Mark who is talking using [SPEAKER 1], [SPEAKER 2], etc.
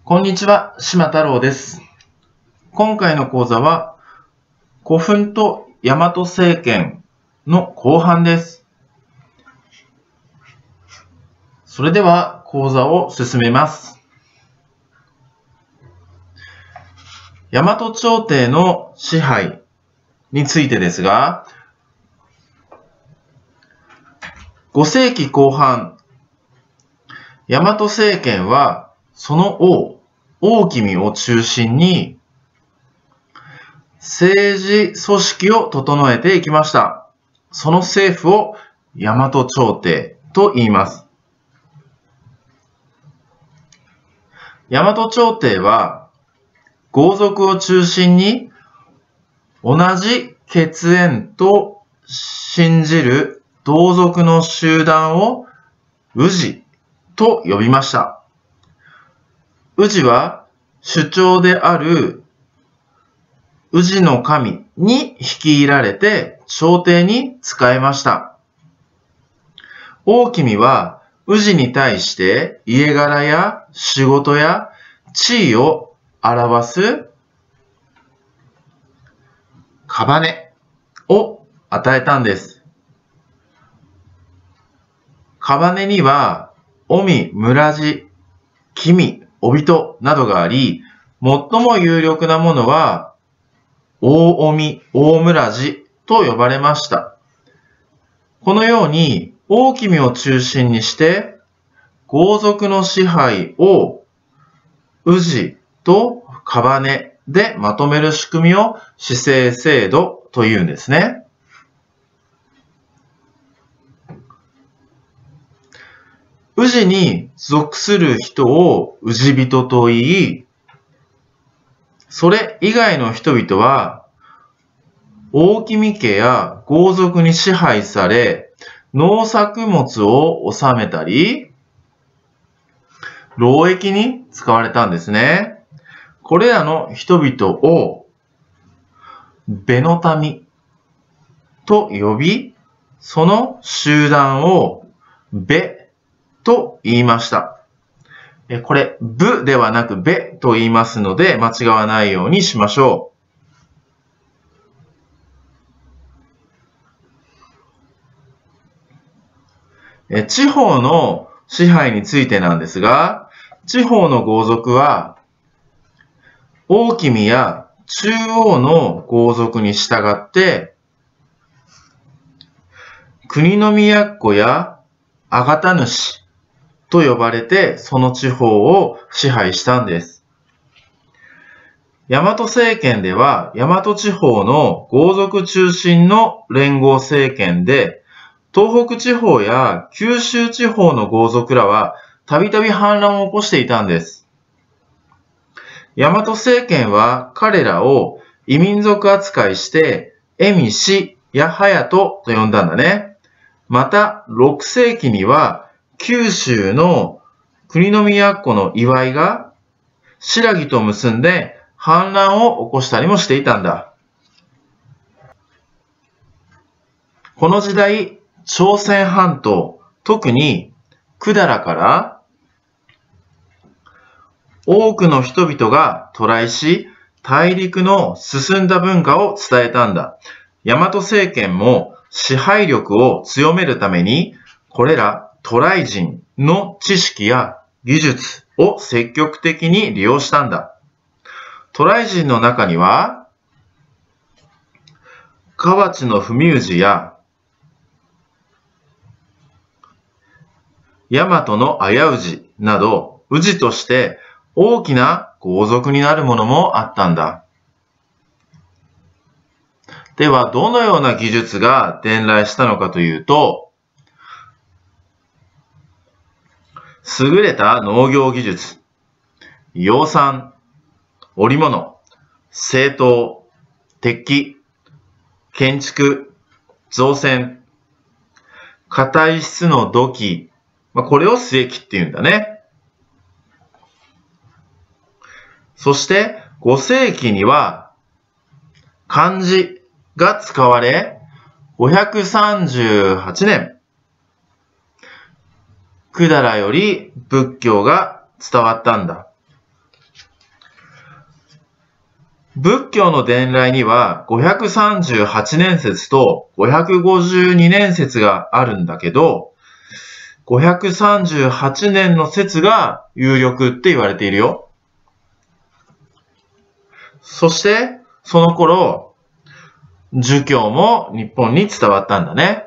[SPEAKER 1] こんにちは、島太郎です。今回の講座は、古墳と大和政権の後半です。それでは講座を進めます。大和朝廷の支配についてですが、5世紀後半、大和政権はその大君を中心に政治組織を整えていきました。その政府を大和朝廷と言います。大和朝廷は豪族を中心に同じ血縁と信じる同族の集団を氏と呼びました。氏は主張である氏の神に率いられて朝廷に仕えました。大君は氏に対して家柄や仕事や地位を表す姓を与えたんです。姓には、御身、村地、君、お人などがあり、最も有力なものは、大御身、大村地と呼ばれました。このように、大君を中心にして、豪族の支配を、氏と姓でまとめる仕組みを氏姓制度というんですね。氏に属する人を氏人と言い、それ以外の人々は、大君家や豪族に支配され、農作物を治めたり、労役に使われたんですね。これらの人々を、べの民と呼び、その集団を、べと言いました。これ、部ではなくべと言いますので、間違わないようにしましょう。地方の支配についてなんですが、地方の豪族は、大君や中央の豪族に従って、国の都やあがた主と呼ばれて、その地方を支配したんです。大和政権では、大和地方の豪族中心の連合政権で、東北地方や九州地方の豪族らは、たびたび反乱を起こしていたんです。大和政権は彼らを異民族扱いして、蝦夷氏や隼人と呼んだんだね。また、6世紀には、九州の国の都の岩井が、新羅と結んで反乱を起こしたりもしていたんだ。この時代、朝鮮半島、特に百済から多くの人々が渡来し、大陸の進んだ文化を伝えたんだ。大和政権も支配力を強めるために、これら渡来人の知識や技術を積極的に利用したんだ。渡来人の中には、河内の文氏や大和の綾氏など、氏として大きな豪族になるものもあったんだ。では、どのような技術が伝来したのかというと、優れた農業技術、養蚕、織物、製陶、鉄器、建築、造船、硬い質の土器、これを末器っていうんだね。そして5世紀には漢字が使われ、538年、百済より仏教が伝わったんだ。 仏教の伝来には538年説と552年説があるんだけど、538年の説が有力って言われているよ。そして、その頃、儒教も日本に伝わったんだね。